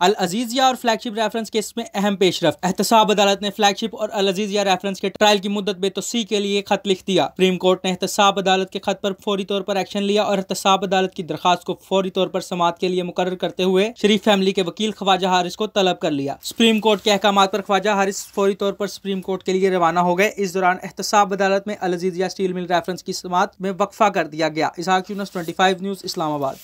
अल अजीजिया और flagship reference case में अहम पेशरफ्त। एहतसाब अदालत ने फ्लैगशिप और अल अजीजिया रेफरेंस के ट्रायल की मुद्दत बेतौसी के लिए खत लिख दिया। सुप्रीम कोर्ट ने एहतसाब अदालत के खत पर फौरी तौर पर एक्शन लिया और एहतसाब अदालत की दरखास्त को फौरी तौर पर समाअत के लिए मुकर्रर करते हुए शरीफ फैमिली के वकील ख्वाजा हारिस को तलब कर लिया। सुप्रीम कोर्ट के अहकामात पर ख्वाजा हारिस फौरी तौर पर सुप्रीम कोर्ट के लिए रवाना हो गए। इस दौरान एहतसाब अदालत में Al Azizia steel mill reference की समाअत में वक्फा कर दिया गया। इसहाक यूनुस, 25 न्यूज़, इस्लामाबाद।